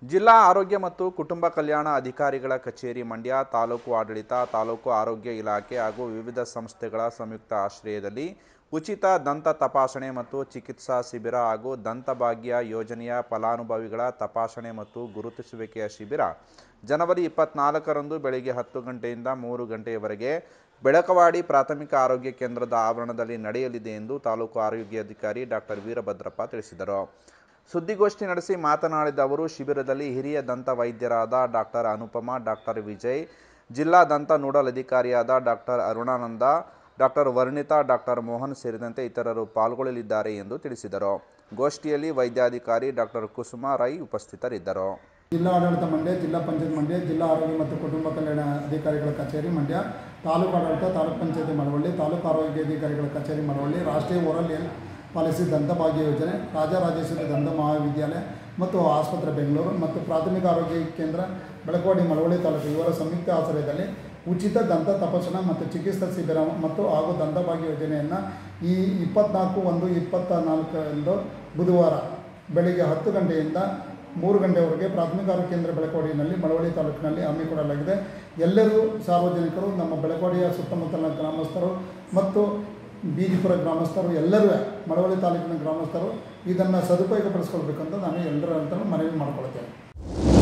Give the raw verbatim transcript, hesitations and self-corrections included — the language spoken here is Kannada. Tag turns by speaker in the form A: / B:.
A: ಜಿಲ್ಲಾ ಆರೋಗ್ಯ ಮತ್ತು ಕುಟುಂಬ ಕಲ್ಯಾಣ ಅಧಿಕಾರಿಗಳ ಕಚೇರಿ ಮಂಡ್ಯ, ತಾಲೂಕು ಆಡಳಿತ, ತಾಲೂಕು ಆರೋಗ್ಯ ಇಲಾಖೆ ಹಾಗೂ ವಿವಿಧ ಸಂಸ್ಥೆಗಳ ಸಂಯುಕ್ತ ಆಶ್ರಯದಲ್ಲಿ ಉಚಿತ ದಂತ ತಪಾಸಣೆ ಮತ್ತು ಚಿಕಿತ್ಸಾ ಶಿಬಿರ ಹಾಗೂ ದಂತಭಾಗ್ಯ ಯೋಜನೆಯ ಫಲಾನುಭವಿಗಳ ತಪಾಸಣೆ ಮತ್ತು ಗುರುತಿಸುವಿಕೆಯ ಶಿಬಿರ ಜನವರಿ ಇಪ್ಪತ್ನಾಲ್ಕರಂದು ಬೆಳಗ್ಗೆ ಹತ್ತು ಗಂಟೆಯಿಂದ ಮೂರು ಗಂಟೆಯವರೆಗೆ ಬೆಳಕವಾಡಿ ಪ್ರಾಥಮಿಕ ಆರೋಗ್ಯ ಕೇಂದ್ರದ ಆವರಣದಲ್ಲಿ ನಡೆಯಲಿದೆ ಎಂದು ತಾಲೂಕು ಆರೋಗ್ಯಾಧಿಕಾರಿ ಡಾಕ್ಟರ್ ವೀರಭದ್ರಪ್ಪ ತಿಳಿಸಿದರು. ಸುದ್ದಿಗೋಷ್ಠಿ ನಡೆಸಿ ಮಾತನಾಡಿದ ಅವರು, ಶಿಬಿರದಲ್ಲಿ ಹಿರಿಯ ದಂತ ವೈದ್ಯರಾದ ಡಾಕ್ಟರ್ ಅನುಪಮ, ಡಾಕ್ಟರ್ ವಿಜಯ್, ಜಿಲ್ಲಾ ದಂತ ನೋಡಲ್ ಅಧಿಕಾರಿಯಾದ doctor Arunananda, doctor Varnita, doctor Mohan ಸೇರಿದಂತೆ ಇತರರು ಪಾಲ್ಗೊಳ್ಳಲಿದ್ದಾರೆ ಎಂದು ತಿಳಿಸಿದರು. ಗೋಷ್ಠಿಯಲ್ಲಿ ವೈದ್ಯಾಧಿಕಾರಿ ಡಾಕ್ಟರ್ ಕುಸುಮಾ ರೈ ಉಪಸ್ಥಿತರಿದ್ದರು.
B: ಜಿಲ್ಲಾ ಆಡಳಿತ ಮಂಡ್ಯ, ಜಿಲ್ಲಾ ಪಂಚಾಯತ್ ಮಂಡ್ಯ, ಜಿಲ್ಲಾ ಆರೋಗ್ಯ ಮತ್ತು ಕುಟುಂಬ ಕಲ್ಯಾಣ ಅಧಿಕಾರಿಗಳ ಕಚೇರಿ ಮಂಡ್ಯ, ತಾಲೂಕು ಆಡಳಿತ, ತಾಲೂಕು ಪಂಚಾಯತಿ ಮಳವಳ್ಳಿ, ತಾಲೂಕು ಆರೋಗ್ಯಾಧಿಕಾರಿಗಳ ಕಚೇರಿ ಮಳವಳ್ಳಿ, ರಾಷ್ಟ್ರೀಯ ಓರಲ್ ಹೆಲ್ತ್ ಪಾಲಿಸಿ ದಂತಭಾಗ್ಯ ಯೋಜನೆ, ರಾಜರಾಜೇಶ್ವರಿ ದಂತ ಮಹಾವಿದ್ಯಾಲಯ ಮತ್ತು ಆಸ್ಪತ್ರೆ ಬೆಂಗಳೂರು ಮತ್ತು ಪ್ರಾಥಮಿಕ ಆರೋಗ್ಯ ಕೇಂದ್ರ ಬೆಳಕವಾಡಿ ಮಳವಳ್ಳಿ ತಾಲೂಕು ಇವರ ಸಂಯುಕ್ತ ಆಶ್ರಯದಲ್ಲಿ ಉಚಿತ ದಂತ ತಪಾಸಣಾ ಮತ್ತು ಚಿಕಿತ್ಸಾ ಶಿಬಿರ ಮತ್ತು ಹಾಗೂ ದಂತಭಾಗ್ಯ ಯೋಜನೆಯನ್ನು ಈ ಇಪ್ಪತ್ನಾಲ್ಕು ಒಂದು ಇಪ್ಪತ್ತ ನಾಲ್ಕರಂದು ಬುಧವಾರ ಬೆಳಗ್ಗೆ ಹತ್ತು ಗಂಟೆಯಿಂದ ಮೂರು ಗಂಟೆವರೆಗೆ ಪ್ರಾಥಮಿಕ ಆರೋಗ್ಯ ಕೇಂದ್ರ ಬೆಳಕವಾಡಿಯಲ್ಲಿ ಮಳವಳ್ಳಿ ತಾಲೂಕಿನಲ್ಲಿ ಹಮ್ಮಿಕೊಳ್ಳಲಾಗಿದೆ. ಎಲ್ಲರೂ ಸಾರ್ವಜನಿಕರು, ನಮ್ಮ ಬೆಳಕವಾಡಿಯ ಸುತ್ತಮುತ್ತಲಿನ ಗ್ರಾಮಸ್ಥರು ಮತ್ತು ಬೀದಿಪುರ ಗ್ರಾಮಸ್ಥರು ಎಲ್ಲರೂ ಮಳವಳ್ಳಿ ತಾಲೂಕಿನ ಗ್ರಾಮಸ್ಥರು ಇದನ್ನು ಸದುಪಯೋಗಪಡಿಸ್ಕೊಳ್ಬೇಕಂತ ನಾನು ಎಲ್ಲರ ಅಂತ ಮನವಿ ಮಾಡಿಕೊಳ್ತೇನೆ.